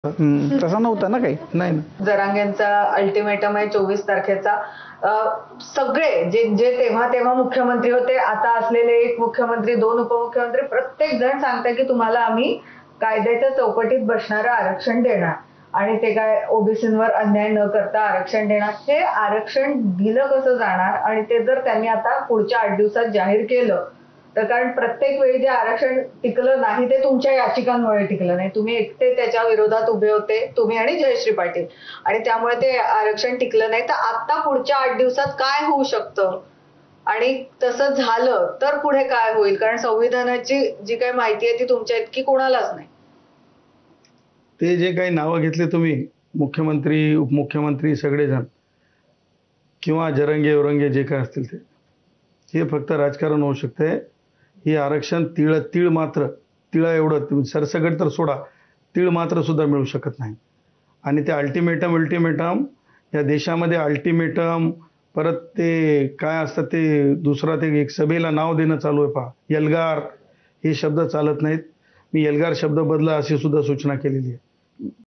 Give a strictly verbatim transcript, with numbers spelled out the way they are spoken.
हं, तसा नव्हता ना काही. नाही ना. जरांगेंचा अल्टिमेटम आहे चोवीस तारखेचा. अ, सगळे जे जे तेव्हा-तेव्हा मुख्यमंत्री होते, आता असलेले एक मुख्यमंत्री, दोन उपमुख्यमंत्री प्रत्येक जण सांगतंय की तुम्हाला आम्ही कायद्याच्या चौकटीत बसणारं आरक्षण देणार आणि ते काय ओबीसींवर अन्याय न करता आरक्षण देणार. हे आरक्षण दिलं कसं जाणार आणि ते जर त्यांनी आता पुढच्या आठ दिवसात जाहीर केलं, तर कारण प्रत्येक वेळी जे आरक्षण टिकलं नाही ते तुमच्या याचिकांमुळे टिकलं नाही. तुम्ही एकटे त्याच्या विरोधात उभे होते, तुम्ही आणि जयश्री पाटील आणि त्यामुळे ते आरक्षण टिकलं नाही. तर आता पुढच्या आठ दिवसात काय होऊ शकतं आणि तसं झालं तर पुढे काय होईल? कारण संविधानाची जी काही माहिती आहे ती तुमच्या इतकी कोणालाच नाही. ते जे काही नावं घेतले तुम्ही मुख्यमंत्री, उपमुख्यमंत्री सगळेजण किंवा जरंगे-वरंगे जे काही असतील ते, हे फक्त राजकारण होऊ शकतंय. हे आरक्षण तीळ तीळ मात्र तिळा एवढं तुम्ही सरसकट तर सोडा, तीळ मात्र सुद्धा मिळू शकत नाही. आणि ते अल्टिमेटम अल्टिमेटम या देशामध्ये अल्टिमेटम परत ते काय असतं ते दुसरा ते एक सभेला नाव देणं चालू आहे पहा, एल्गार हे शब्द चालत नाहीत. मी एल्गार शब्द बदला अशी सुद्धा सूचना केलेली आहे.